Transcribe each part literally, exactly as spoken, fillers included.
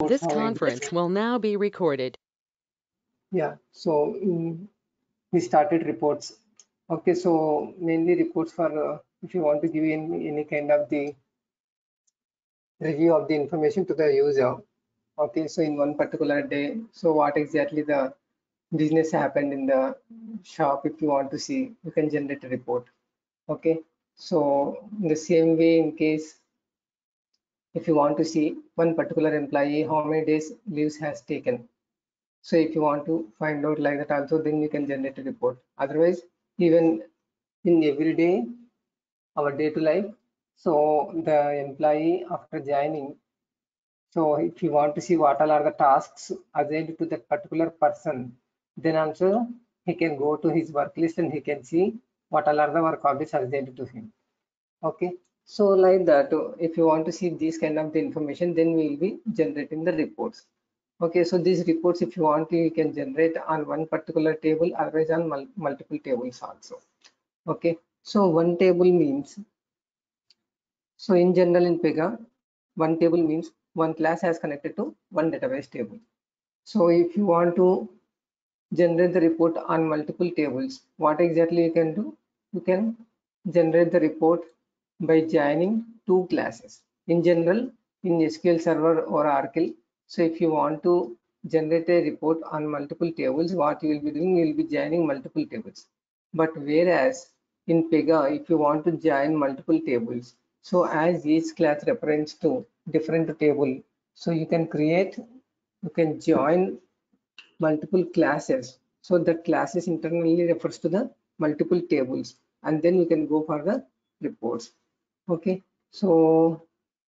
This how conference exactly- will now be recorded. Yeah, so mm, we started reports. Okay, so mainly reports for uh, if you want to give any, any kind of the review of the information to the user. Okay, so in one particular day, so what exactly the business happened in the shop, if you want to see, you can generate a report. Okay, so in the same way, in case if you want to see one particular employee, how many days leaves has taken. So if you want to find out like that also, then you can generate a report. Otherwise, even in every day, our day to life, so the employee after joining, so if you want to see what all are the tasks assigned to that particular person, then also he can go to his work list and he can see what all are the work objects assigned to him. Okay, so like that, uh, if you want to see this kind of the information, then we will be generating the reports. Okay, so these reports, if you want to, you can generate on one particular table, otherwise on mul multiple tables also. Okay, so one table means, so in general in Pega, one table means one class has connected to one database table. So if you want to generate the report on multiple tables, what exactly you can do? You can generate the report by joining two classes. In general, in S Q L Server or Oracle, so if you want to generate a report on multiple tables, what you will be doing, you will be joining multiple tables. But whereas in Pega, if you want to join multiple tables, so as each class reference to different table, so you can create, you can join multiple classes. So that classes internally refers to the multiple tables, and then you can go for the reports. Okay, so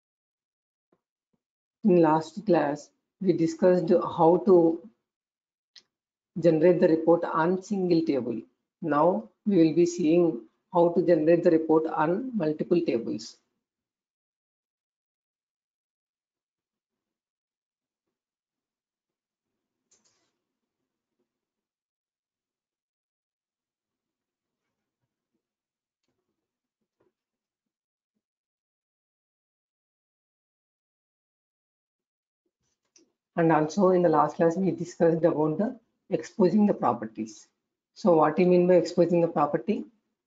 in last class we discussed how to generate the report on single table. Now we will be seeing how to generate the report on multiple tables. And also in the last class we discussed about the exposing the properties. So what do you mean by exposing the property?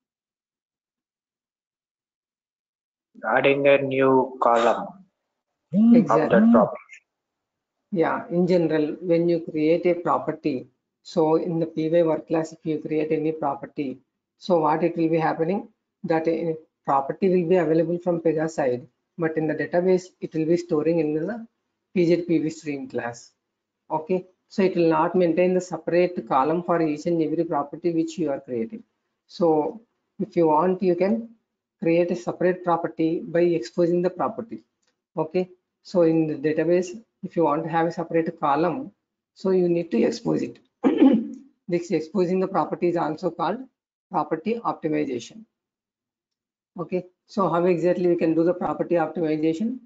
Adding a new column Exactly. of that property. Yeah, in general, when you create a property, so in the P Y work class, if you create any property, so what it will be happening, that a property will be available from Pega side, but in the database, it will be storing in the P Z P V stream class. Okay, so it will not maintain the separate column for each and every property which you are creating. So if you want, you can create a separate property by exposing the property. Okay, so in the database, if you want to have a separate column, so you need to expose it. This exposing the property is also called property optimization. Okay, so how exactly we can do the property optimization?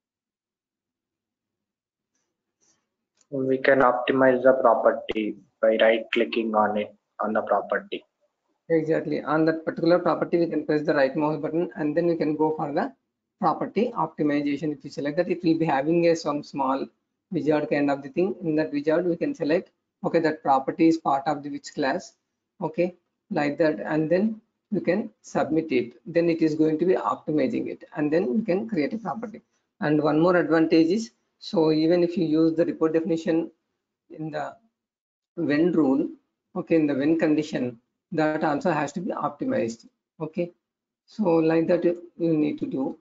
We can optimize the property by right clicking on it on the property. Exactly, on that particular property we can press the right mouse button and then we can go for the property optimization. If you select that, it will be having a some small wizard kind of the thing. In that wizard we can select, okay, that property is part of the which class, okay, like that, and then you can submit it. Then it is going to be optimizing it, and then you can create a property. And one more advantage is, so even if you use the report definition in the when rule, okay, in the when condition, that also has to be optimized. Okay, so like that you need to do.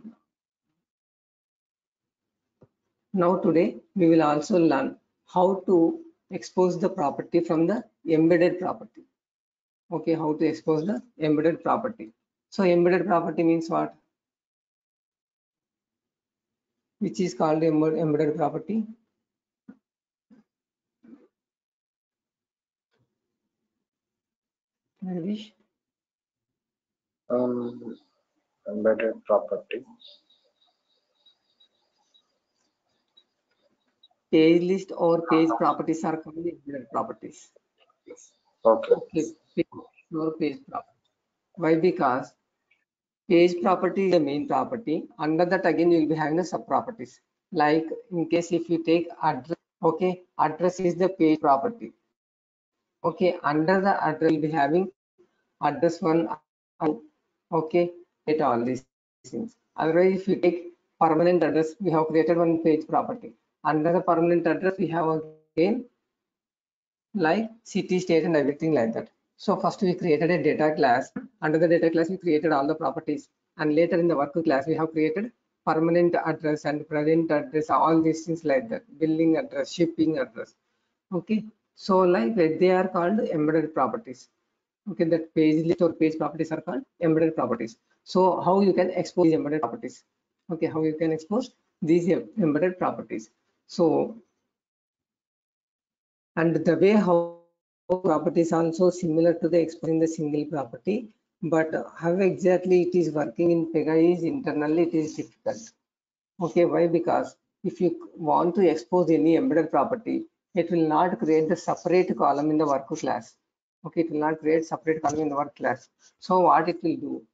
Now today we will also learn how to expose the property from the embedded property. Okay, how to expose the embedded property. So embedded property means what? Which is called embedded property? Ravish? Um, embedded property. Page list or page properties are called embedded properties. Okay. Okay, page or page property. Why? Because page property is the main property. Under that again you will be having the sub properties. Like in case if you take address, okay, address is the page property. Okay, under the address we'll be having address one, okay, get all these things. Otherwise, if you take permanent address, we have created one page property. Under the permanent address, we have again like city, state, and everything like that. So first we created a data class. Under the data class, we created all the properties, and later in the work class, we have created permanent address and present address, all these things like that, billing address, shipping address. Okay, so like they are called embedded properties. Okay, that page list or page properties are called embedded properties. So how you can expose these embedded properties? Okay, how you can expose these embedded properties? So, and the way how property is also similar to the exposing the single property, but how exactly it is working in Pega is internally it is difficult. Okay, why? Because if you want to expose any embedded property, it will not create the separate column in the work class. Okay, it will not create separate column in the work class. So what it will do?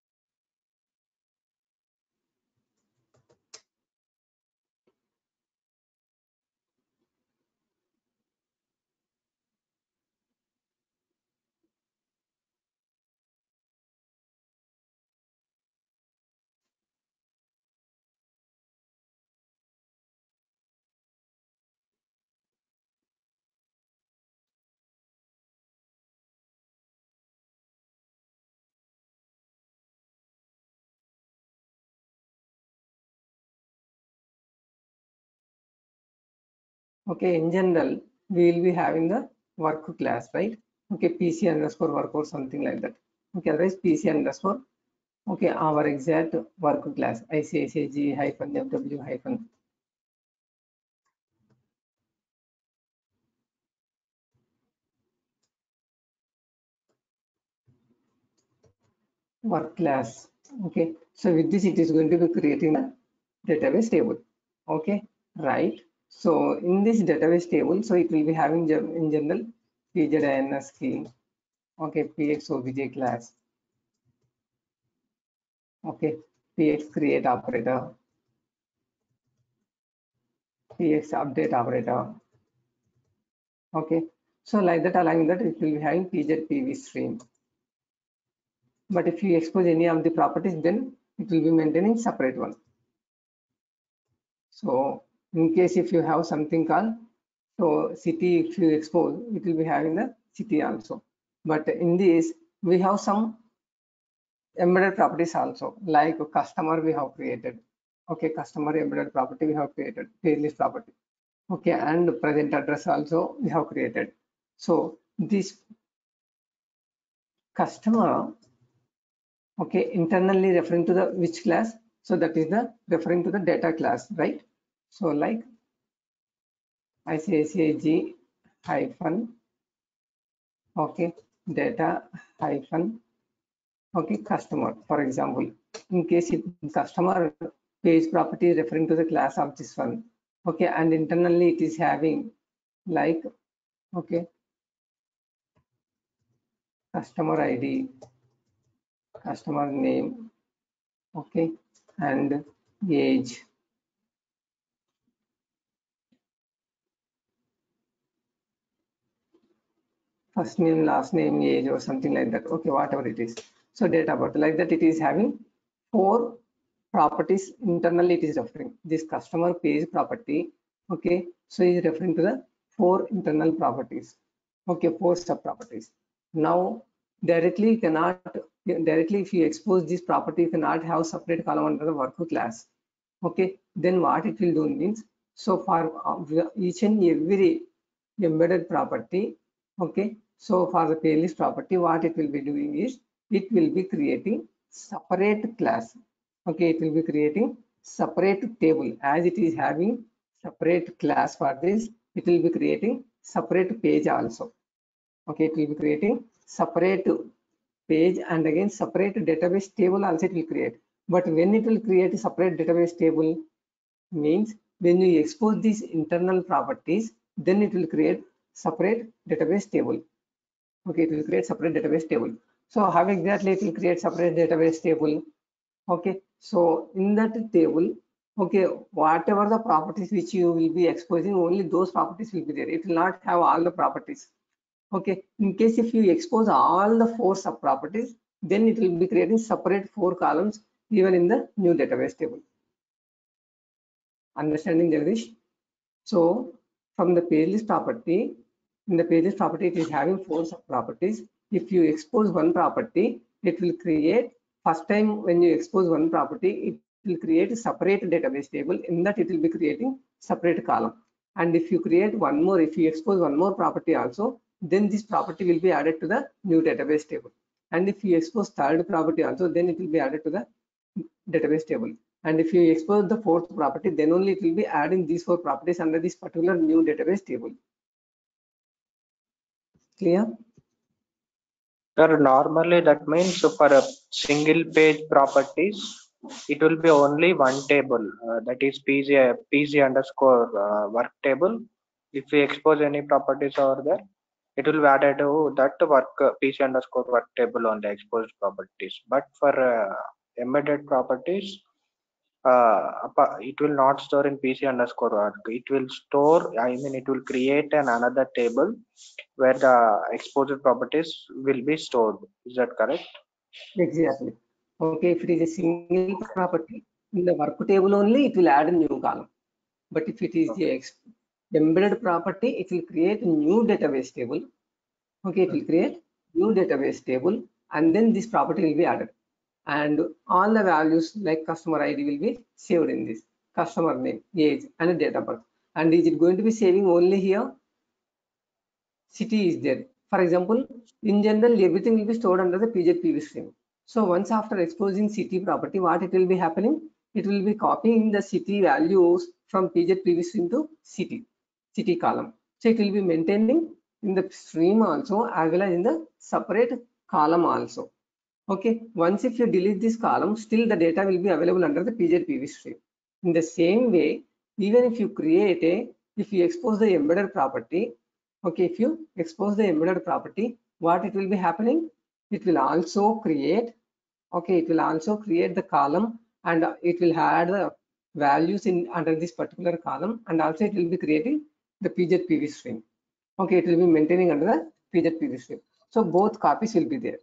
Okay, in general, we will be having the work class, right? Okay, P C underscore work or something like that. Okay, otherwise P C underscore. Okay, our exact work class I C I C I G hyphen F W hyphen. Work class. Okay, so with this, it is going to be creating a database table. Okay, right. So in this database table, so it will be having in general P Z I N S key. Okay, P X O B J class. Okay, P X create operator, P X update operator. Okay, so like that, along that, it will be having P Z P V stream. But if you expose any of the properties, then it will be maintaining separate one. So in case if you have something called so city, if you expose, it will be having the city also. But in this, we have some embedded properties also, like customer we have created. Okay, customer embedded property we have created, page list property. Okay, and present address also we have created. So this customer, okay, internally referring to the which class? So that is the referring to the data class, right? So like I C I C I G hyphen, okay, data hyphen, okay, customer, for example. In case it customer page property is referring to the class of this one, okay, and internally it is having like, okay, customer I D, customer name, okay, and age. First name, last name, age, or something like that. Okay, whatever it is. So data birth, like that, it is having four properties internally. It is referring this customer page property. Okay, so it is referring to the four internal properties. Okay, four sub properties. Now directly you cannot directly if you expose this property, you cannot have separate column under the work class. Okay, then what it will do means, so for each and every embedded property, okay, so for the playlist property, what it will be doing is it will be creating separate class. Okay, it will be creating separate table as it is having separate class for this. It will be creating separate page also. Okay, it will be creating separate page and again separate database table also it will create. But when it will create a separate database table means when you expose these internal properties, then it will create separate database table. Okay, it will create separate database table. So how exactly it will create separate database table? Okay, so in that table, Okay, whatever the properties which you will be exposing, only those properties will be there. It will not have all the properties. Okay, in case if you expose all the four sub properties, then it will be creating separate four columns even in the new database table. Understanding, Jagdish? So from the page list property, in the page list property, it is having four sub properties. If you expose one property, it will create, first time when you expose one property, it will create a separate database table. In that it will be creating separate column. And if you create one more, if you expose one more property also, then this property will be added to the new database table. And if you expose third property also, then it will be added to the database table. And if you expose the fourth property, then only it will be adding these four properties under this particular new database table. Clear? Sir, normally that means for a single page properties, it will be only one table, uh, that is P G, P G underscore uh, work table. If we expose any properties over there, it will be added to that work uh, P C underscore work table on the exposed properties. But for uh, embedded properties, uh, it will not store in P C underscore work. It will store, I mean, it will create an another table where the exposed properties will be stored. Is that correct? Exactly. Okay, if it is a single property, in the work table only, it will add a new column. But if it is Okay. the embedded property, it will create a new database table. Okay, it will create new database table, and then this property will be added. And all the values like customer I D will be saved in this customer name, age, and date of birth. And is it going to be saving only here? City is there. For example, in general, everything will be stored under the P Z P V stream. So once after exposing city property, what it will be happening? It will be copying the city values from P Z P V stream to city, city column. So it will be maintaining in the stream also as well as in the separate column also. Okay, once if you delete this column, still the data will be available under the P Z P V stream. In the same way, even if you create a, if you expose the embedded property, okay, if you expose the embedded property, what it will be happening? It will also create, okay, it will also create the column, and it will add the values in under this particular column, and also it will be creating the P Z P V stream. Okay, it will be maintaining under the P Z P V stream. So both copies will be there.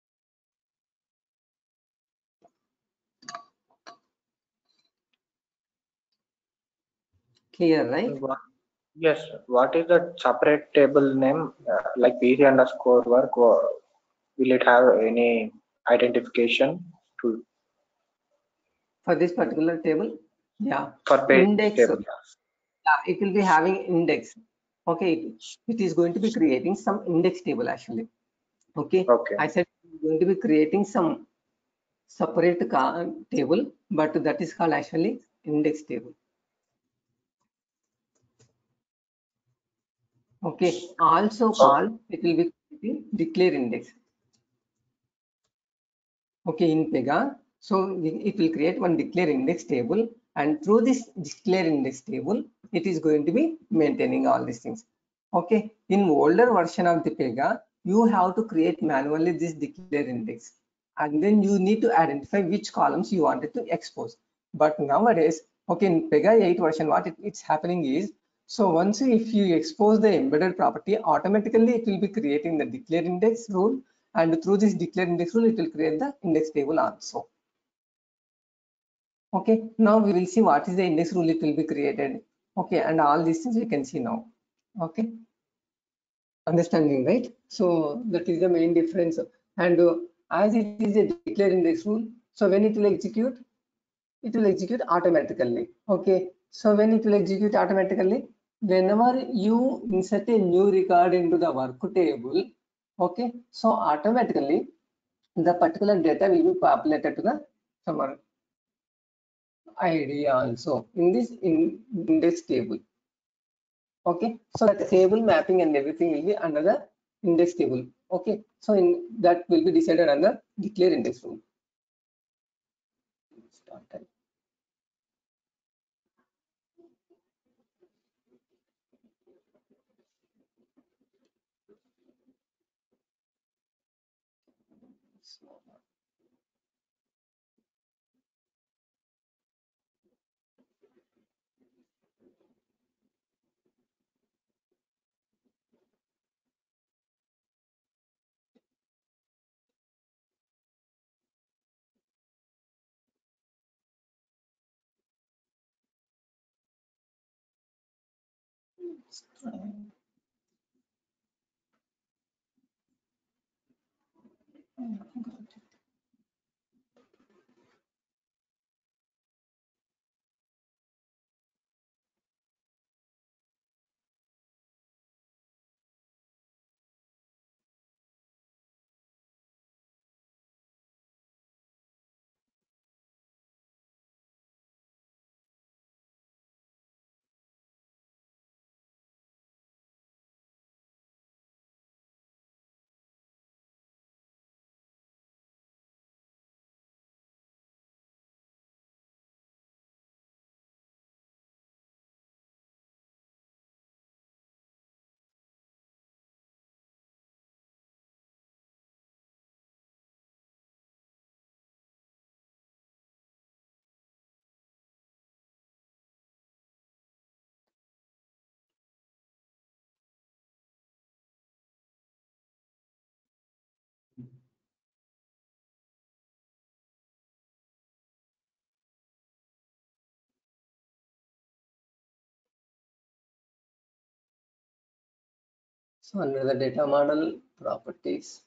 Clear, right? What, yes. What is the separate table name? Uh, like P C underscore work, or will it have any identification to For this particular table, yeah, for page index, table? yeah, it will be having index. Okay, it, it is going to be creating some index table actually. Okay, Okay. I said it's going to be creating some separate table, but that is called actually index table. Okay, also called, it will be creating declare index. Okay, in Pega, so it will create one declare index table, and through this declare index table, it is going to be maintaining all these things. Okay, in older version of the Pega, you have to create manually this declare index, and then you need to identify which columns you wanted to expose. But nowadays, okay, in Pega eight version, what it, it's happening is, so once if you expose the embedded property, automatically it will be creating the declare index rule, and through this declare index rule, it will create the index table also. Okay, now we will see what is the index rule it will be created. Okay, and all these things we can see now. Okay, understanding, right? So that is the main difference. And uh, as it is a declare index rule, so when it will execute, it will execute automatically. Okay, so when it will execute automatically, whenever you insert a new record into the work table, okay, so automatically the particular data will be populated to the summer I D also in this in index table. Okay, so the table mapping and everything will be under the index table. Okay, so in that will be decided under declare index rule. Start time. So under the data model properties,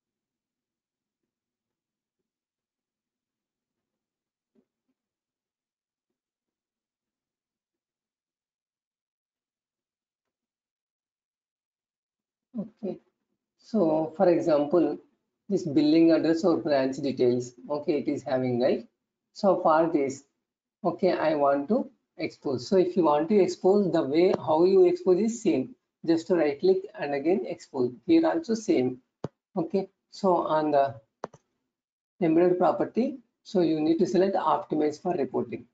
okay. So for example, this billing address or branch details, okay, it is having, right? So for this, okay, I want to expose. So if you want to expose, the way how you expose is same. Just to right click and again expose. Here also same. Okay. So on the embedded property, so you need to select optimize for reporting.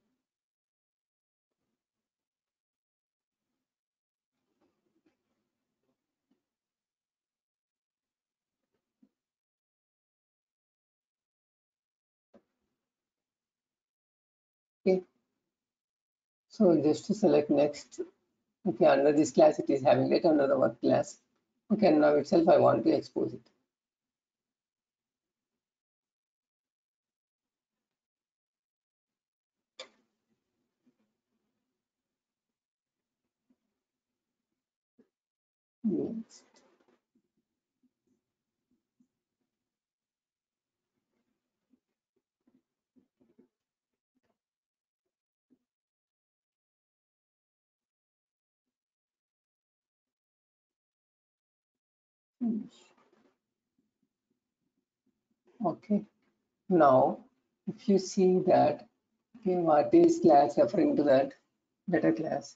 Okay. So just to select next. Okay, under this class it is having it under the work class. Okay, now itself I want to expose it. Next. Okay, now if you see that, okay, what is class referring to that data class?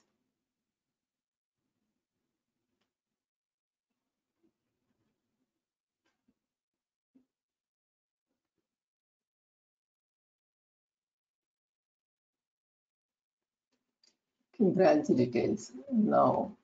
Okay, branch details. Now,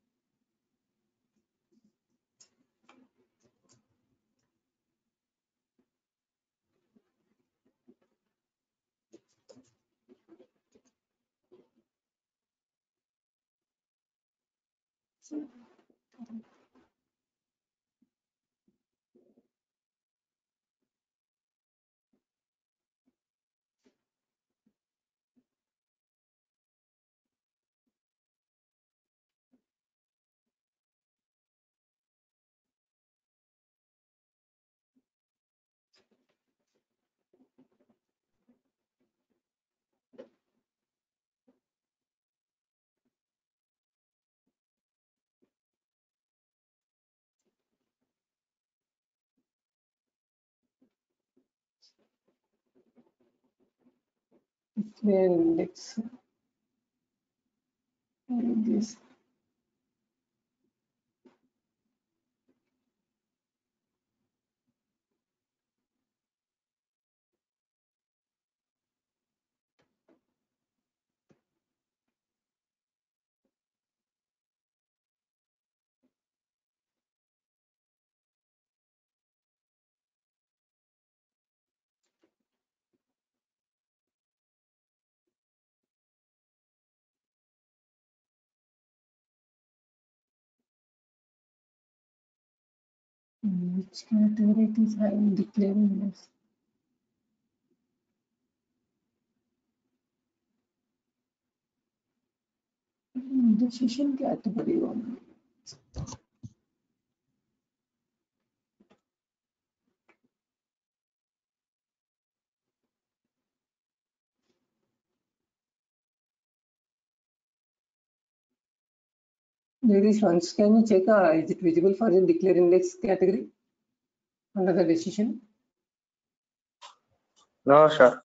where index this. Which category it is having declaring this? Decision category one. Ladies, once can you check uh, is it visible for the declare index category under the decision? No, sir.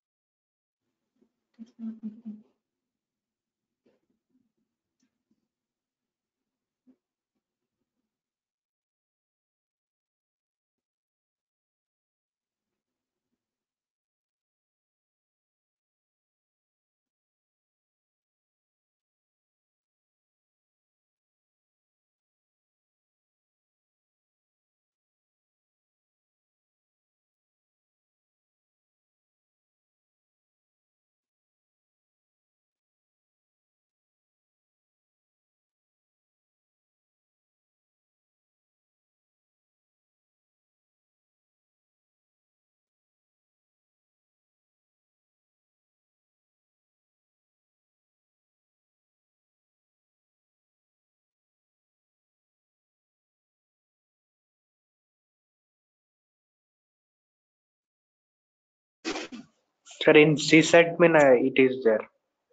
Sir, in sysadmin, uh, it is there.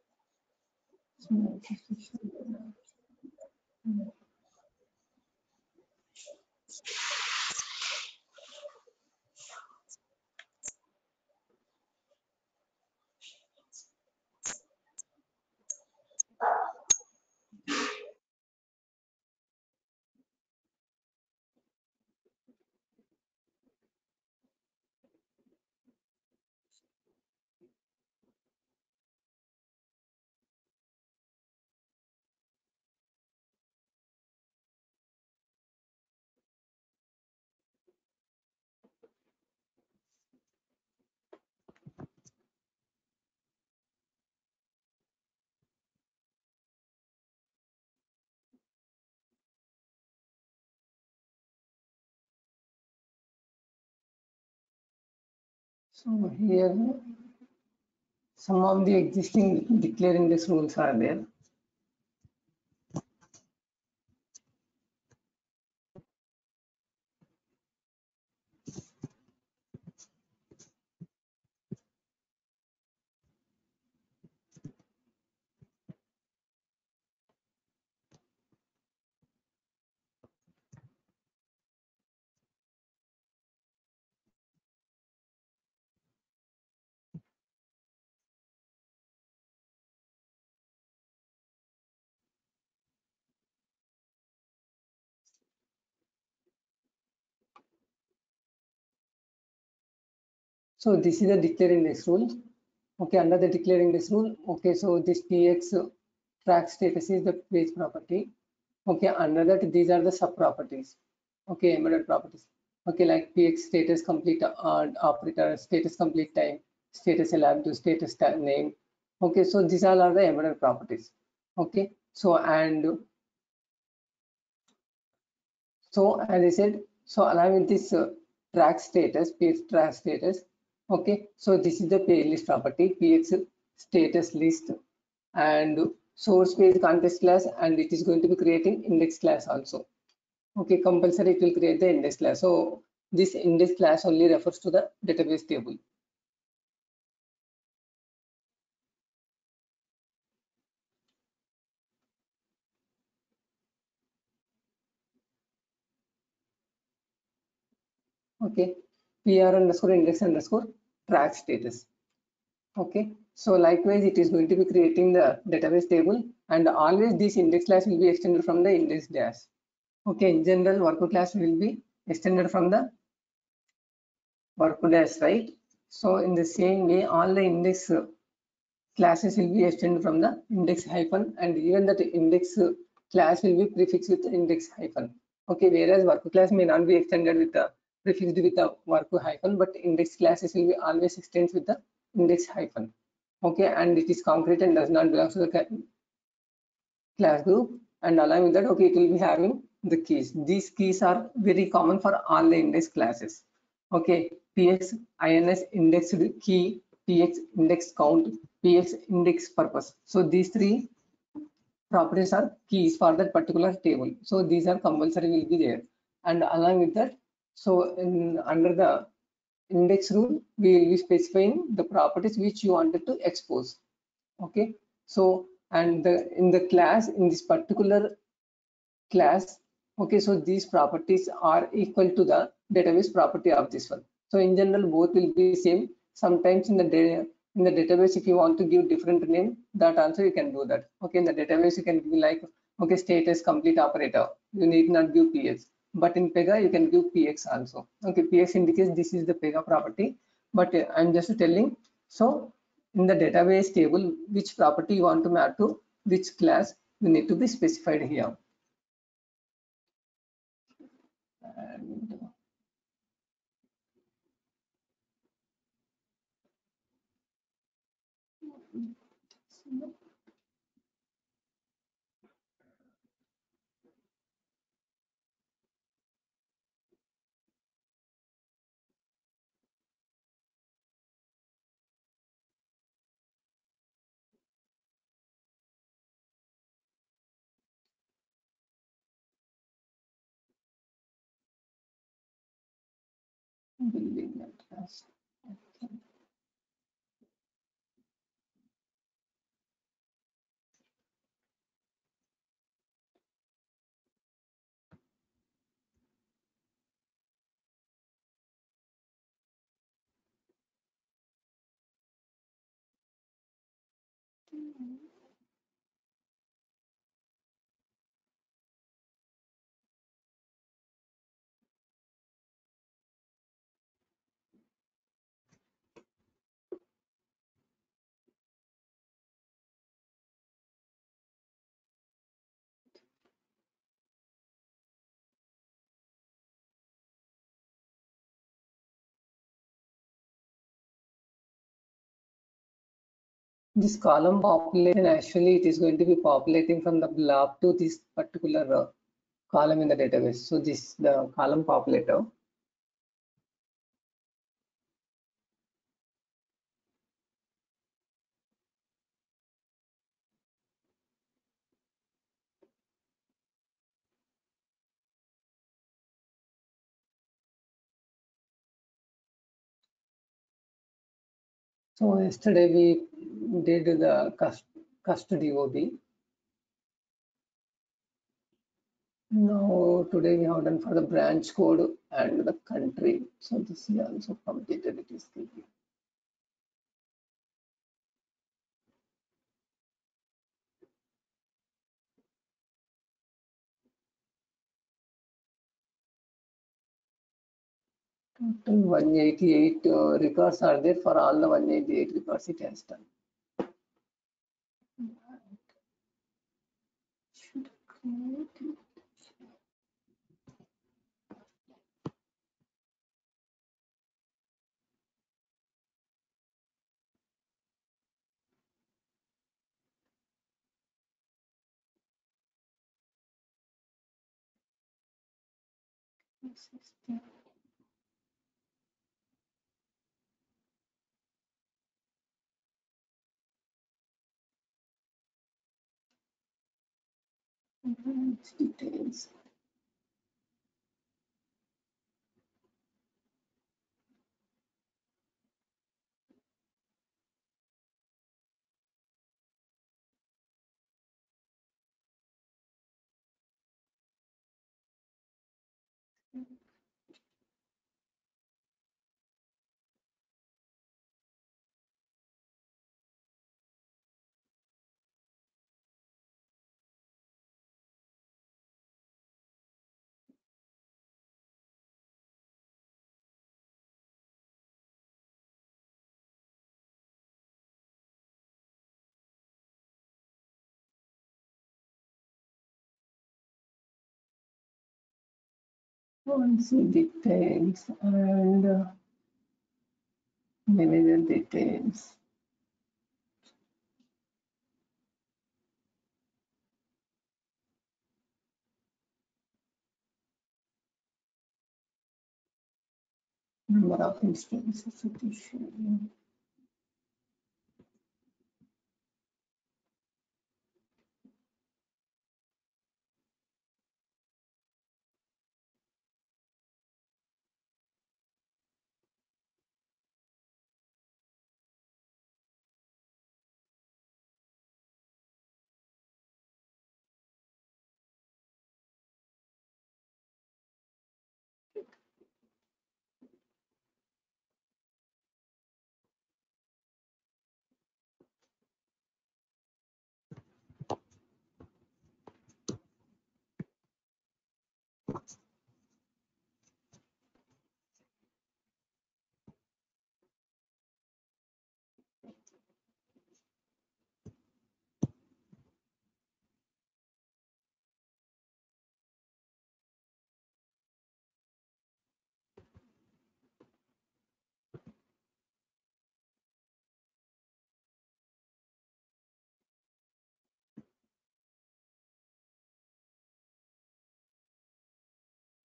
So here some of the existing declare index rules are there. So this is the declare index rule. Okay, under the declare index rule, okay, so this P X track status is the page property. Okay, under that these are the sub properties. Okay, embedded properties. Okay, like P X status complete uh, operator, status complete time, status lab to status name. Okay, so these all are the embedded properties. Okay, so and so as I said, so along with this uh, track status, P X track status. Okay, so this is the page list property, P X status list, and source page context class, and it is going to be creating index class also. Okay, compulsory it will create the index class. So this index class only refers to the database table. Okay, P R underscore index underscore track status. Okay, so likewise it is going to be creating the database table, and always this index class will be extended from the index dash. Okay, in general worker class will be extended from the worker dash, right? So in the same way, all the index classes will be extended from the index hyphen, and even that index class will be prefixed with the index hyphen. Okay, whereas worker class may not be extended with the prefixed with the worker hyphen, but index classes will be always extended with the index hyphen. Okay, and it is concrete and does not belong to the class group, and along with that, okay, it will be having the keys. These keys are very common for all the index classes. Okay, px ins indexed key, px index count, px index purpose. So these three properties are keys for that particular table. So these are compulsory will be there. And along with that, so in under the index rule, we will be specifying the properties which you wanted to expose. Okay. So and the in the class, in this particular class, okay, so these properties are equal to the database property of this one. So in general, both will be same. Sometimes in the day in the database, if you want to give different name, that also you can do that. Okay, in the database you can give like, okay, status complete operator, you need not give px, but in Pega you can give px also. Okay, px indicates this is the Pega property, but uh, I'm just telling. So in the database table, which property you want to map to which class, you need to be specified here. And building address. Okay. This column population, actually it is going to be populating from the blob to this particular uh, column in the database. So this the column populator. So yesterday we did the cust custody O B. Now today we have done for the branch code and the country. So this is also completed. It is complete. Total one hundred eighty-eight uh, records are there. For all the one hundred eighty-eight records it has done. Should create. Details. Policy details and uh, manager details. Number of instances of issue.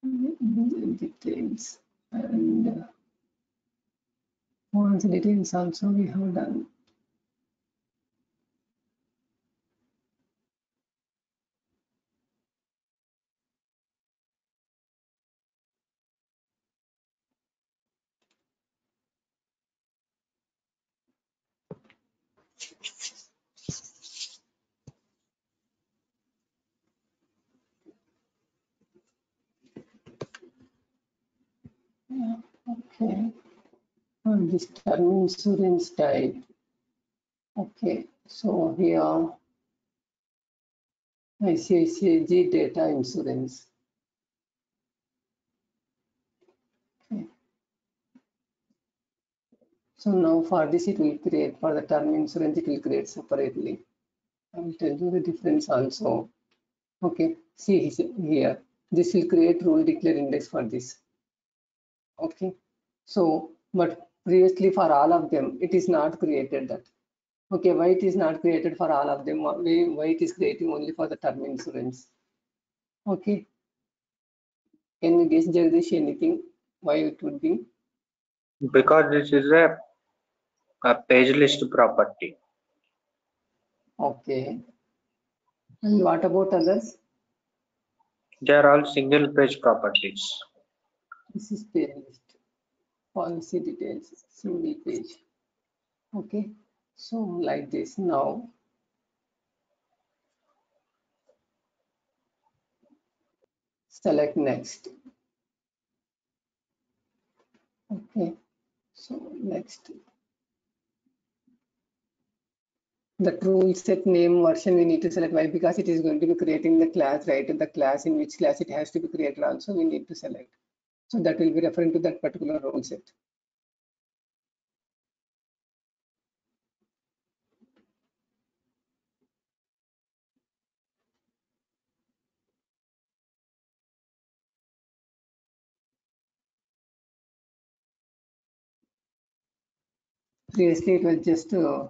details and uh, once details also we have done. Yeah, okay. And this term insurance type. Okay, so here I C I C I G data insurance. Okay. So now for this it will create, for the term insurance it will create separately. I will tell you the difference also. Okay, see here, this will create rule declare index for this. Okay, so but previously for all of them it is not created that. Okay, why it is not created for all of them? Why, why it is creating only for the term insurance? Okay, can you guess, Jagdish, anything why it would be? Because this is a, a page list property. Okay, and what about others? They are all single page properties. This is page list, policy details, single page. Okay, so like this now. Select next. Okay, so next. The rule set name version we need to select. Why? Because it is going to be creating the class, right? The class, in which class it has to be created also we need to select. So that will be referring to that particular rule set. Previously it was just uh,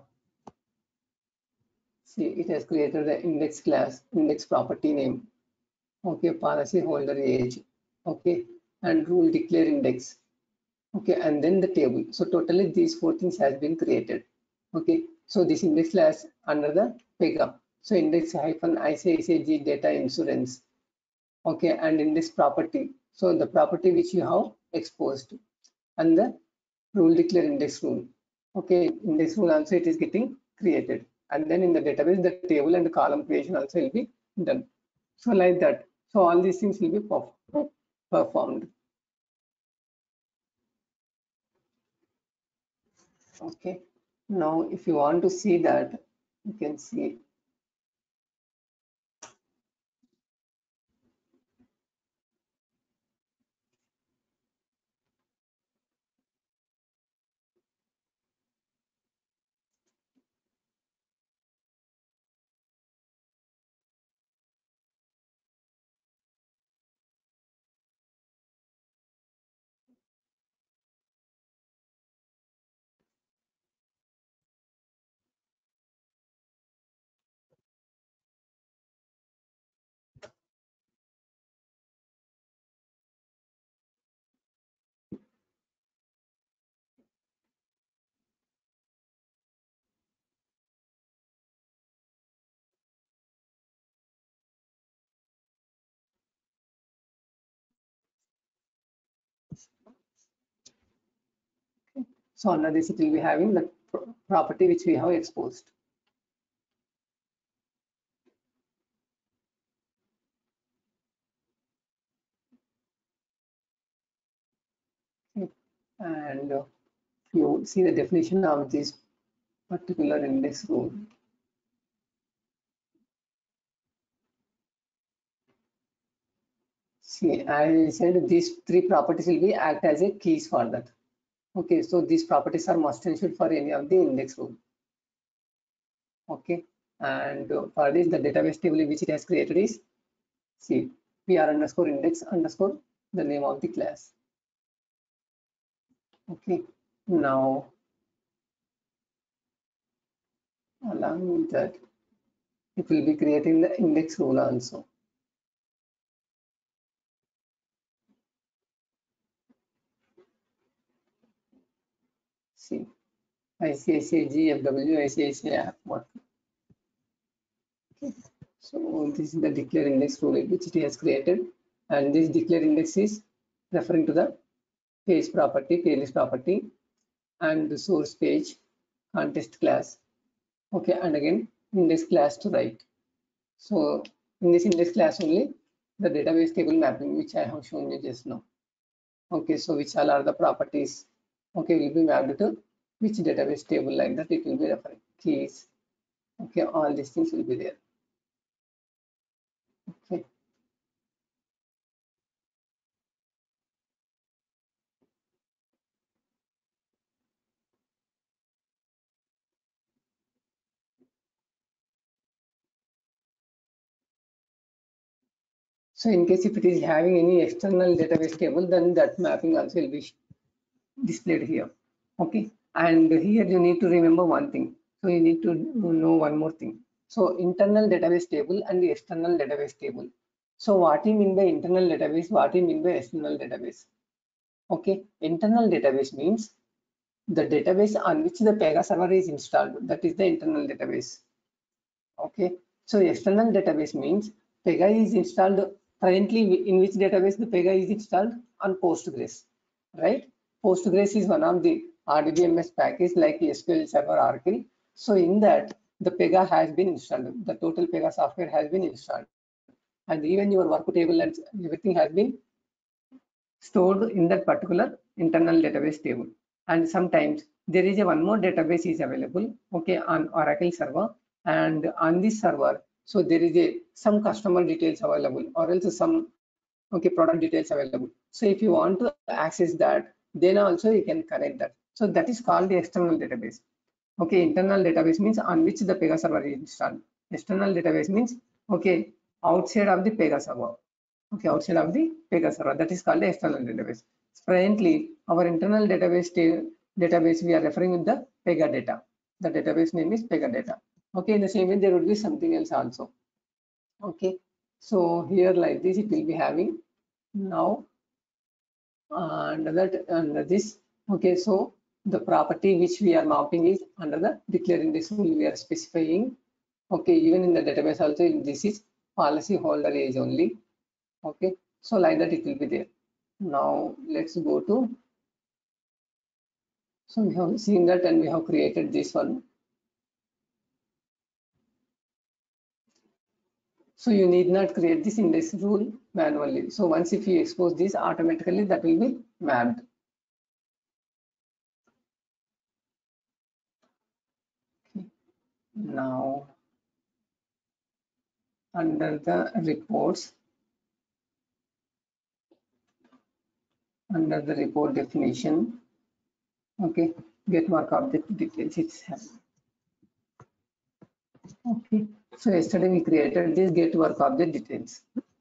see, it has created the index class, index property name. Okay, policy holder age. Okay, and rule declare index. Okay, and then the table. So totally these four things has been created. Okay, so this index class under the pickup. So index hyphen I C I C I G data insurance. Okay, and index property. So the property which you have exposed, and the rule declare index rule. Okay, index rule also it is getting created, and then in the database the table and the column creation also will be done. So like that. So all these things will be performed. Okay, now if you want to see that, you can see. So under this it will be having the property which we have exposed. Okay. And uh, you see the definition of this particular index rule. See, I said these three properties will be act as a keys for that. Okay, so these properties are must and should for any of the index rule. Okay, and uh, for this the database table which it has created is see pr underscore index underscore the name of the class. Okay, now along with that it will be creating the index rule also. I C I C I G F W, I C I C I app work. Okay. So this is the declare index rule which it has created, and this declare index is referring to the page property, playlist property, and the source page, context class. Okay, and again index class to write. So in this index class only the database table mapping which I have shown you just now. Okay, so which all are the properties, okay, will be mapped to which database table, like that it will be referring keys. Okay, all these things will be there. Okay. So in case if it is having any external database table, then that mapping also will be displayed here. Okay, and here you need to remember one thing. So you need to know one more thing. So internal database table and the external database table. So what do you mean by internal database? What do you mean by external database? Okay, internal database means the database on which the Pega server is installed. That is the internal database. Okay, so external database means Pega is installed currently in which database the Pega is installed on Postgres, right? Postgres is one of the R D B M S package like S Q L Server Oracle. So in that the Pega has been installed. The total Pega software has been installed, and even your work table and everything has been stored in that particular internal database table. And sometimes there is a one more database is available, okay, on Oracle server, and on this server, so there is a some customer details available, or else some, okay, product details available. So if you want to access that, then also you can connect that. So that is called the external database. Okay, internal database means on which the Pega server is installed. External database means, okay, outside of the Pega server. Okay, outside of the Pega server, that is called the external database. Currently, our internal database database we are referring with the Pega data. The database name is Pega data. Okay, in the same way there would be something else also. Okay, so here like this it will be having now under that under this. Okay, so the property which we are mapping is under the declare index rule we are specifying. Okay, even in the database also this is policy holder age only. Okay, so like that it will be there. Now let's go to, so we have seen that and we have created this one. So you need not create this index rule manually. So once if you expose this, automatically that will be mapped. Okay. Now under the reports, under the report definition, okay, get work object details it's having. Okay, so yesterday we created this get work object details.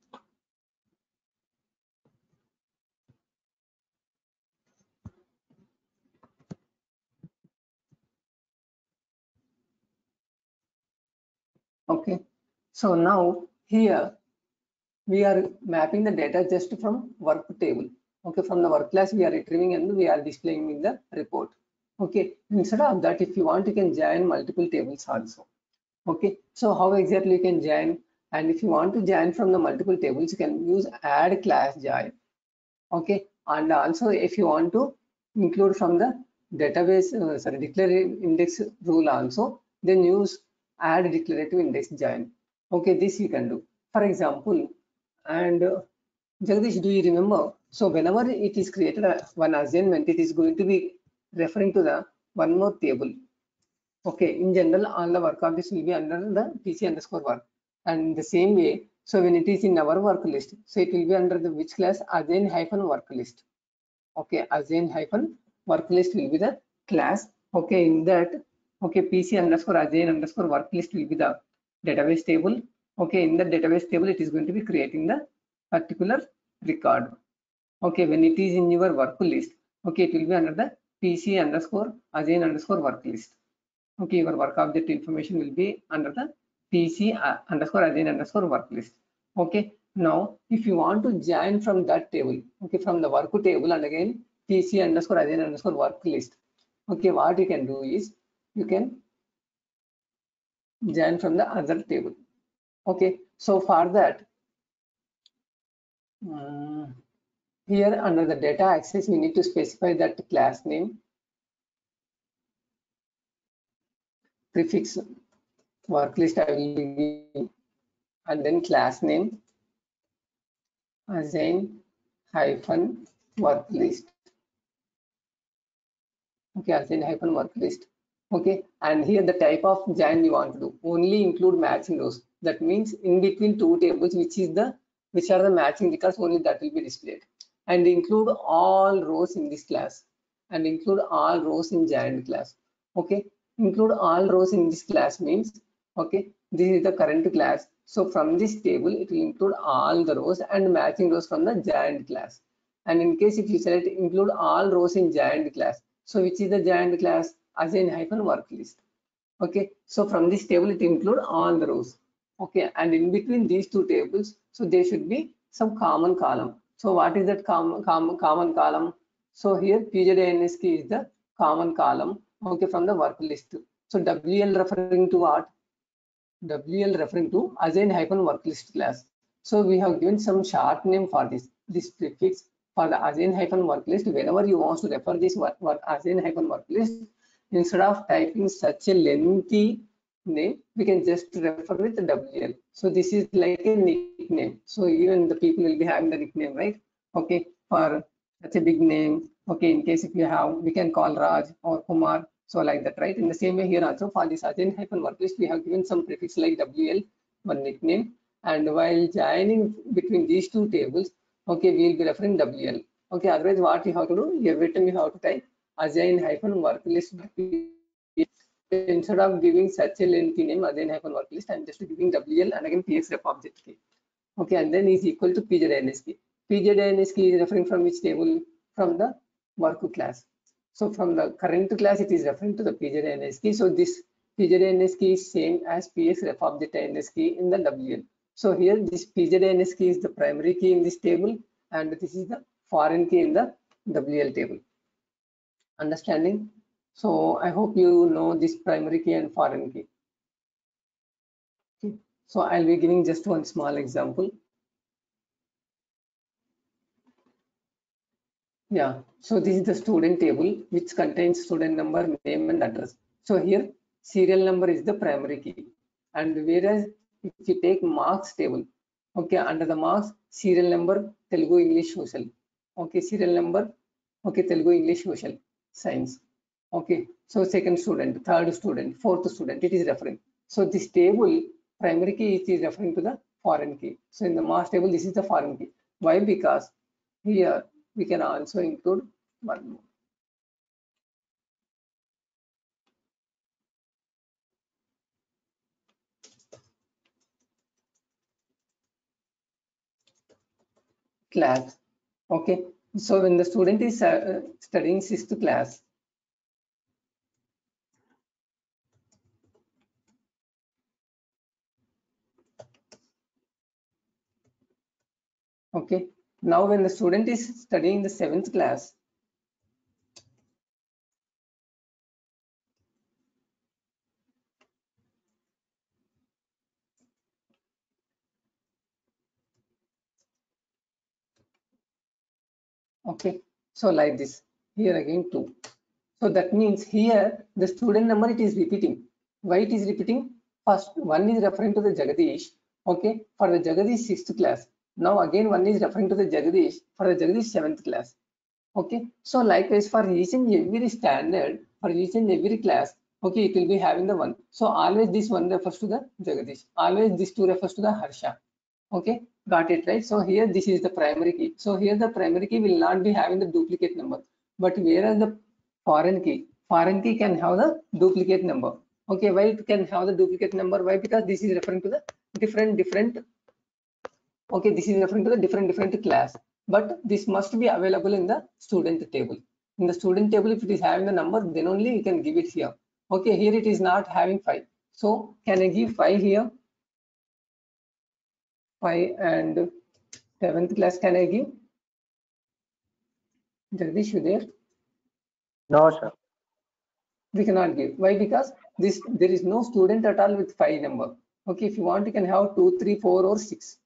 Okay, so now here we are mapping the data just from work table. Okay, from the work class we are retrieving and we are displaying in the report. Okay, instead of that, if you want, you can join multiple tables also. Okay, so how exactly you can join? And if you want to join from the multiple tables, you can use add class join. Okay, and also if you want to include from the database, uh, sorry, declare index rule also, then use add declarative index join. Okay, this you can do. For example, and uh, Jagdish, do you remember? So whenever it is created a, one assignment, it is going to be referring to the one more table. Okay, in general, all the work of this will be under the P C underscore work. And the same way, so when it is in our work list, so it will be under the which class? Assign hyphen work list. Okay, assign hyphen work list will be the class. Okay, in that, okay, P C underscore assign underscore work list will be the database table. Okay, in the database table, it is going to be creating the particular record. Okay, when it is in your work list, okay, it will be under the P C underscore assign underscore work list. Okay, your work object information will be under the P C uh, underscore assign underscore work list. Okay, now if you want to join from that table, okay, from the work table and again P C underscore assign underscore work list. Okay, what you can do is you can join from the other table. Okay, so for that, um, here under the data access, we need to specify that class name, prefix, work list I will be, and then class name, assign hyphen work list. Okay, assign hyphen work list. Okay, and here the type of join you want to do, only include matching rows. That means in between two tables, which is the which are the matching records, only that will be displayed, and include all rows in this class, and include all rows in joined class. Okay, include all rows in this class means, okay, this is the current class, so from this table it will include all the rows and matching rows from the joined class. And in case if you select include all rows in joined class, so which is the joined class? Assign hyphen work list. Okay, so from this table it include all the rows. Okay, and in between these two tables, so there should be some common column. So what is that common common common column? So here P Z I N S key is the common column. Okay, from the work list. So W L referring to what? W L referring to assign hyphen work list class. So we have given some short name for this this prefix for the assign hyphen work list. Whenever you want to refer this work, work assign hyphen work list, instead of typing such a lengthy name, we can just refer with the W L. So this is like a nickname. So even the people will be having the nickname, right? Okay, for such a big name. Okay, in case if you have, we can call Raj or Kumar. So like that, right? In the same way here also for this assign hyphen work list, we have given some prefix like W L, one nickname. And while joining between these two tables, okay, we will be referring W L. Okay, otherwise what you have to do, every time you have to type assign hyphen work list. Instead of giving such a lengthy name, assign hyphen work list, I'm just giving W L and again P X ref object key. Okay, and then is equal to P Z I N S key. P Z I N S key is referring from which table? From the work class. So from the current class, it is referring to the P Z I N S key. So this P Z I N S key is same as P X ref object I N S key in the W L. So here this P Z I N S key is the primary key in this table, and this is the foreign key in the W L table. Understanding? So I hope you know this primary key and foreign key. Okay. So I'll be giving just one small example. Yeah, so this is the student table which contains student number, name and address. So here serial number is the primary key, and whereas if you take marks table, okay, under the marks serial number Telugu English Social, okay, serial number, okay, Telugu English Social Science, okay, so second student, third student, fourth student, it is referring. So this table primary key is referring to the foreign key. So in the marks table this is the foreign key. Why? Because here we can also include one more. Class. Okay, so when the student is uh, studying sixth class, okay, now when the student is studying the seventh class, okay, so like this, here again two. So that means here the student number it is repeating. Why it is repeating? First one is referring to the Jagadish, okay, for the Jagadish sixth class. Now again one is referring to the Jagadish for the Jagadish seventh class. Okay, so likewise for each and every standard, for each and every class, okay, it will be having the one. So always this one refers to the Jagadish, always this two refers to the Harsha. Okay, got it, right? So here this is the primary key. So here the primary key will not be having the duplicate number, but whereas the foreign key, foreign key can have the duplicate number. Okay, why it can have the duplicate number? Why? Because this is referring to the different different. Okay, this is referring to the different different class, but this must be available in the student table. In the student table, if it is having the number, then only you can give it here. Okay, here it is not having five. So can I give five here? Five and seventh class can I give? Jagdish, you there? No, sir. We cannot give. Why? Because this there is no student at all with five number. Okay, if you want, you can have two, three, four, or six.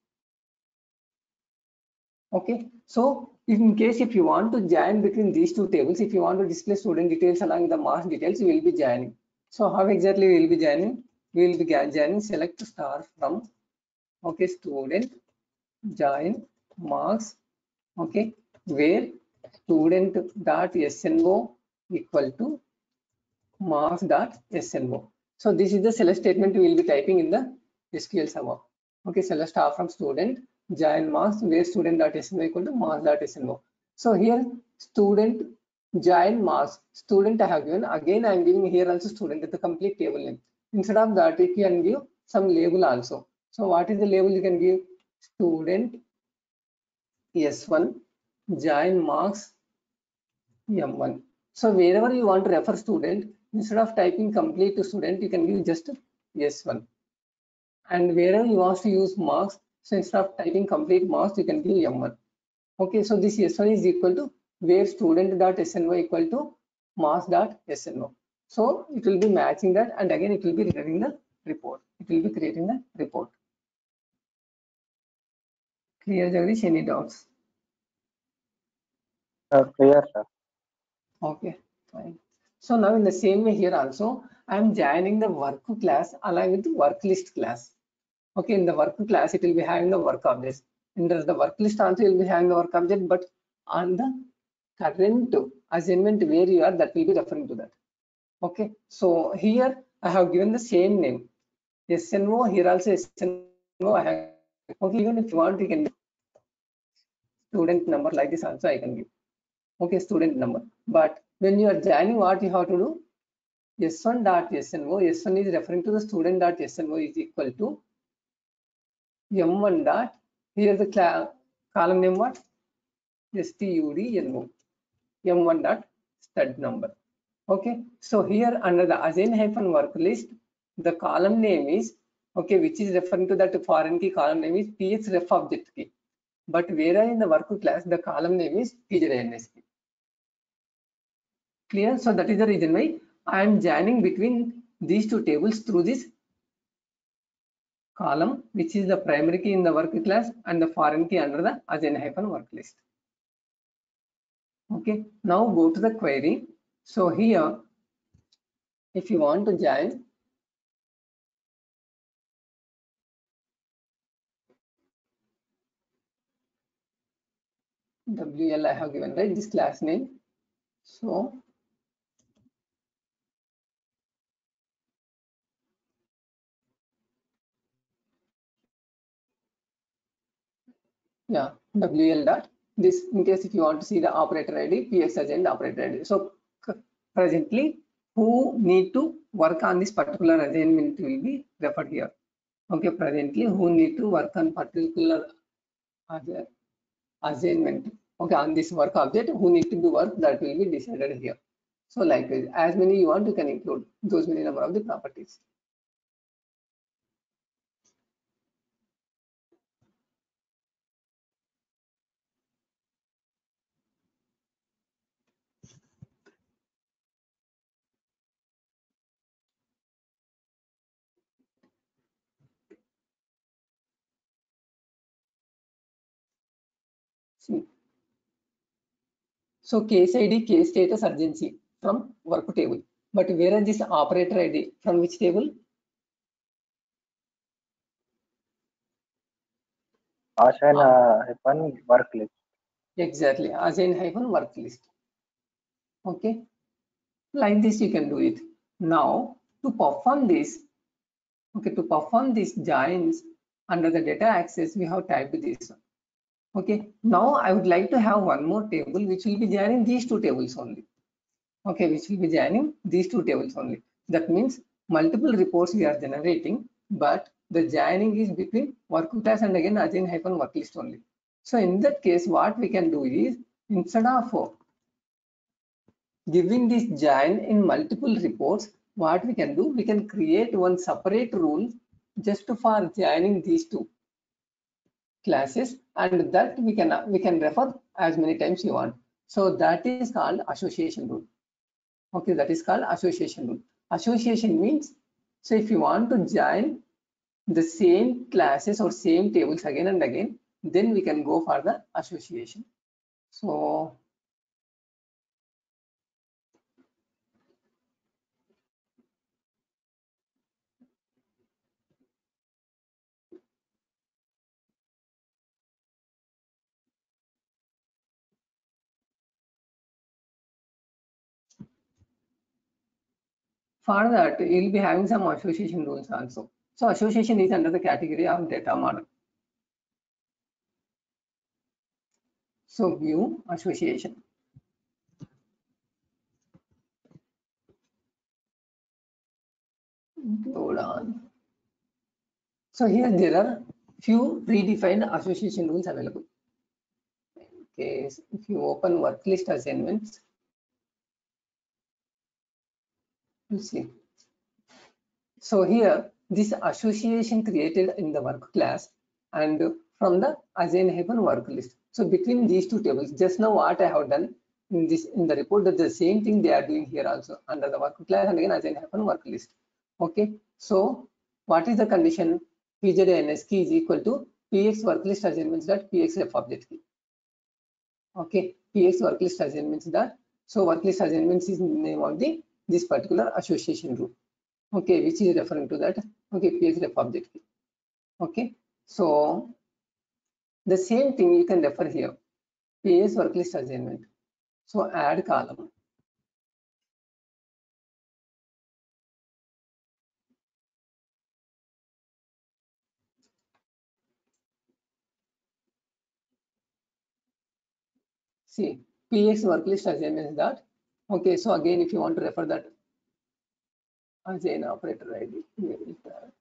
Okay, so in case if you want to join between these two tables, if you want to display student details along the marks details, you will be joining. So how exactly we will be joining? We will be joining select star from, okay, student join marks, okay, where student dotсно equal to marks dotсно. So this is the select statement we will be typing in the S Q L server. Okay, select star from student join marks where student dotсно equal to marks dotсно. So here student join marks, student I have given, again I am giving here also student at the complete table name. Instead of that, you can give some label also. So what is the label you can give? Student S one join marks M one. So wherever you want to refer student, instead of typing complete to student, you can give just S one. And wherever you want to use marks, so instead of typing complete marks, you can give M one. Okay, so this S one is equal to where student dotсно equal to marks dotсно. So it will be matching that, and again it will be returning the report. It will be creating the report. Clear, Jagdish? Any doubts? Uh, clear, sir. Okay, fine. So now in the same way here also, I am joining the work class along with the work list class. Okay, in the work class, it will be having the work objects. In the, the work list also, you will be having the work object, but on the current assignment where you are, that will be referring to that. Okay, so here I have given the same name.сно, here alsoсно, I have. Okay, even if you want, you can give student number like this also I can give. Okay, student number. But when you are joining, what you have to do? S one dotсно, S one is referring to the student dotсно is equal to M one dot, here the column name what? Studno, M one dot stud number. Okay, so here under the assign hyphen work list, the column name is, okay, which is referring to that foreign key column name is pxref object key. But whereas in the work class, the column name is pjins key. Clear? So that is the reason why I am joining between these two tables through this column, which is the primary key in the work class and the foreign key under the assign hyphen work list. Okay, now go to the query. So here, if you want to join W L, I have given right this class name. So yeah, W L dot this, in case if you want to see the operator I D, P X agent operator I D. So presently, who need to work on this particular assignment will be referred here. Okay, presently who need to work on particular assignment. Okay, on this work object, who need to do work, that will be decided here. So like as many you want, you can include those many number of the properties. See. So case I D, case status, urgency from work table. But where is this operator I D? From which table? Assign uh, hyphen work list. Exactly, assign hyphen work list. Okay, like this you can do it. Now to perform this, okay, to perform these joins under the data access, we have typed this. Okay, now I would like to have one more table which will be joining these two tables only. Okay, which will be joining these two tables only. That means multiple reports we are generating, but the joining is between work class and again assign hyphen work list only. So in that case, what we can do is, instead of giving this join in multiple reports, what we can do, we can create one separate rule just for joining these two classes, and that we can we can refer as many times you want. So that is called association rule. Okay, that is called association rule. Association means, so if you want to join the same classes or same tables again and again, then we can go for the association. So for that, you'll be having some association rules also. So association is under the category of data model. So view association. Hold on. So here there are few predefined association rules available. Okay, so if you open work list assignments, you see. So here this association created in the work class and from the assign hyphen work list. So between these two tables, just now what I have done in this in the report, that the same thing they are doing here also under the work class and again assign hyphen work list. Okay, so what is the condition? P Z N S key is equal to px work list assignments dot px ref object key. Okay, px work list assignments dot, so work list assignments is the name of the this particular association rule. Okay, which is referring to that. Okay, px ref object key. Okay, so the same thing you can refer here, ps work list assignment. So add column. See, px work list assignment is that. Okay, so again, if you want to refer that assign operator I D, here is that.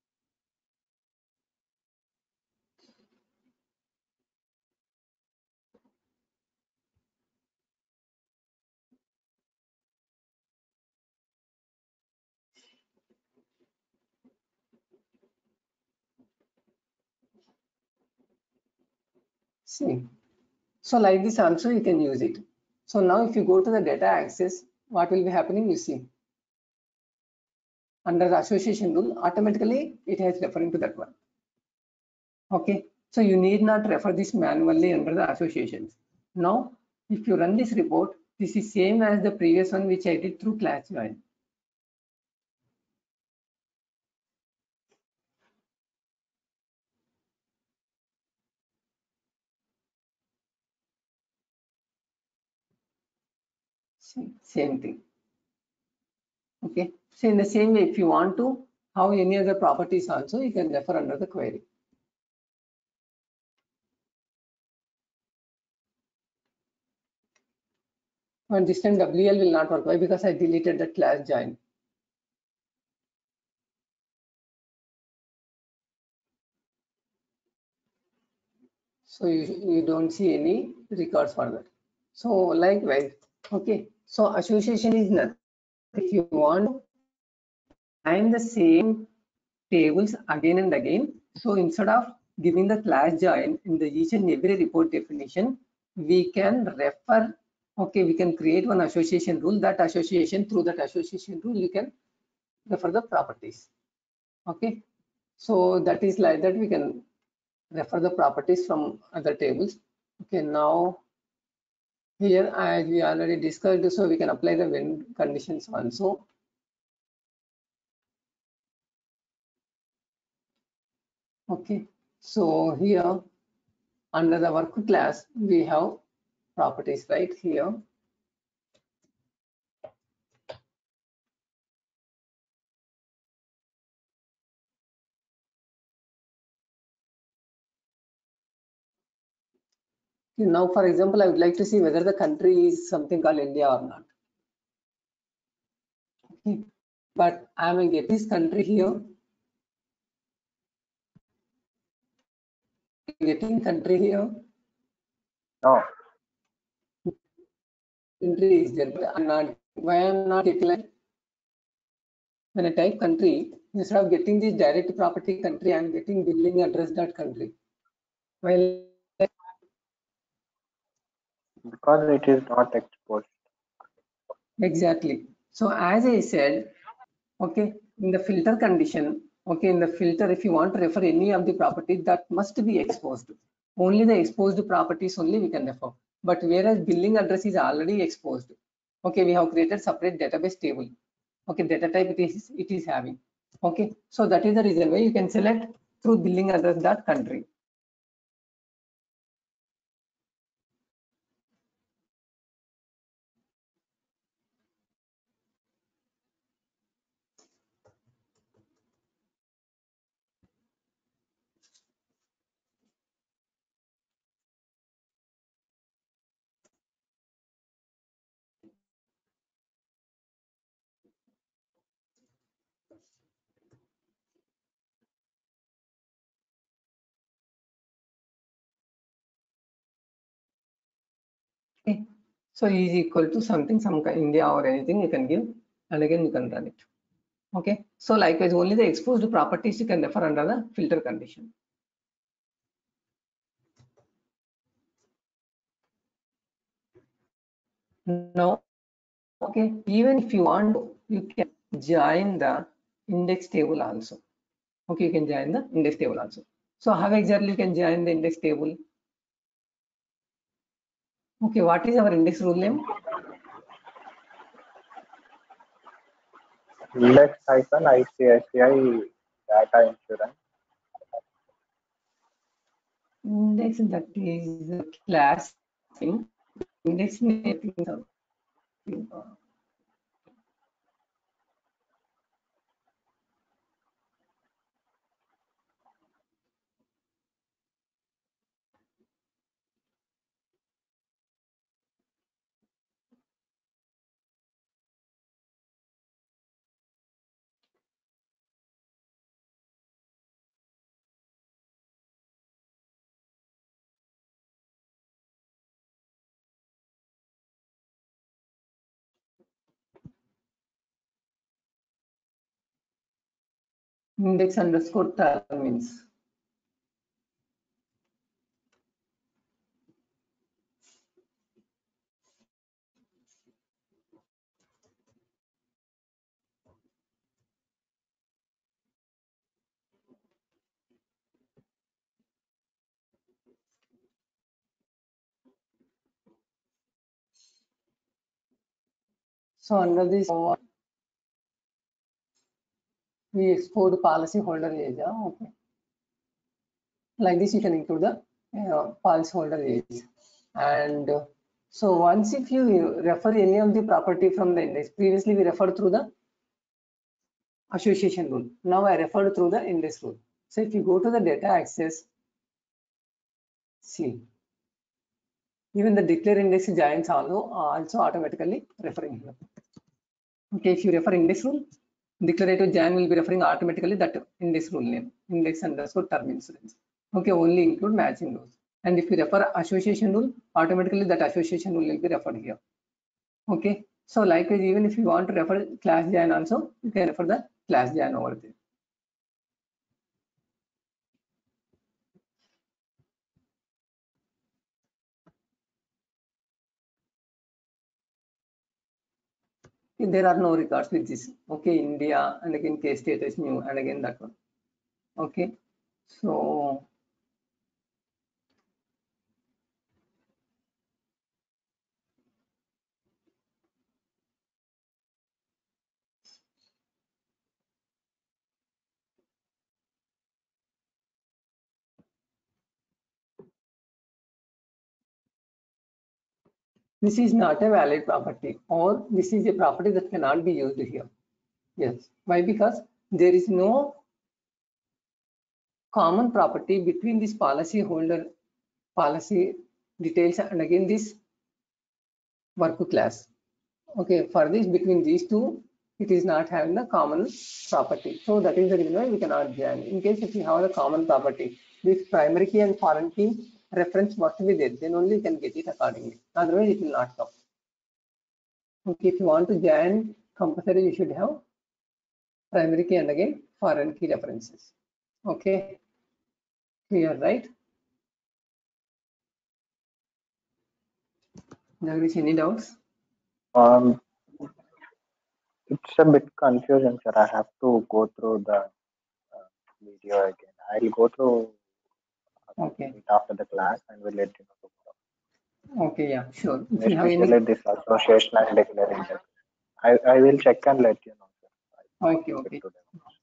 See, so like this also you can use it. So now if you go to the data access, what will be happening? You see, under the association rule, automatically it has referring to that one. Okay, so you need not refer this manually under the associations. Now, if you run this report, this is same as the previous one which I did through class join. Same, same thing. Okay, so in the same way, if you want to have any other properties also, you can refer under the query. But this time W L will not work. Why? Because I deleted the class join. So you, you don't see any records for that. So likewise, okay. So association is nothing. If you want to find the same tables again and again, so instead of giving the class join in the each and every report definition, we can refer. Okay, we can create one association rule. That association, through that association rule, you can refer the properties. Okay, so that is like that we can refer the properties from other tables. Okay, now here as we already discussed, so we can apply the when conditions also. Okay, so here under the work class we have properties right here. Now, for example, I would like to see whether the country is something called India or not. Okay, but I will get this country here. Getting country here. No. Country is there, but I'm not. Why I'm not getting like when I type country, instead of getting this direct property country, I'm getting billing address dot country. Well, Because it is not exposed. Exactly. So as I said, okay, in the filter condition, okay, in the filter, if you want to refer any of the properties, that must be exposed. Only the exposed properties only we can refer. But whereas billing address is already exposed, okay, we have created separate database table. Okay, data type it is it is having. Okay, so that is the reason why you can select through billing address dot country. Okay. So is equal to something, some kind India or anything you can give, and again you can run it. Okay. So likewise, only the exposed properties you can refer under the filter condition. Now, okay, even if you want, you can join the index table also. Okay, you can join the index table also. So how exactly you can join the index table? Okay, what is our index rule name? Lex hyphen I C I C I data insurance. Index, that is a class thing. Index name. Index underscore term means. So under this, we export policy holder age. Okay. Like this, you can include the uh, policy holder age. And uh, so once if you refer any of the property from the index, previously we referred through the association rule. Now I referred through the index rule. So if you go to the data access, see, even the declare index joins also, also automatically referring here. Okay, if you refer index rule, declarative join will be referring automatically that index rule name, index underscore term insurance. Okay, only include matching those. And if you refer association rule, automatically that association rule will be referred here. Okay, so likewise, even if you want to refer class join also, you can refer the class join over there. There are no records with this. Okay, India, and again case status new, and again that one. Okay, so this is not a valid property, or this is a property that cannot be used here. Yes, why? Because there is no common property between this policy holder policy details and again this work class. Okay, for this between these two, it is not having the common property. So that is the reason why we cannot join. In case if you have the common property, this primary key and foreign key reference must be there, then only you can get it accordingly. Otherwise, it will not come. Okay, if you want to join compulsory, you should have primary key and again foreign key references. Okay, clear, right? Jagdish, any doubts? Um, It's a bit confusing, sir. I have to go through the uh, video again. I'll go through Okay. it after the class and we'll let you know. Okay, yeah, sure. If you have Especially any, this association and declaring that. I, I will check and let you know, sir. I okay, check okay. today.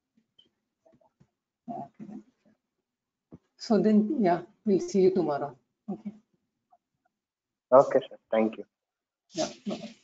Okay. Then. So then, yeah, we'll see you tomorrow. Okay. Okay, sir. Thank you. Yeah. Bye.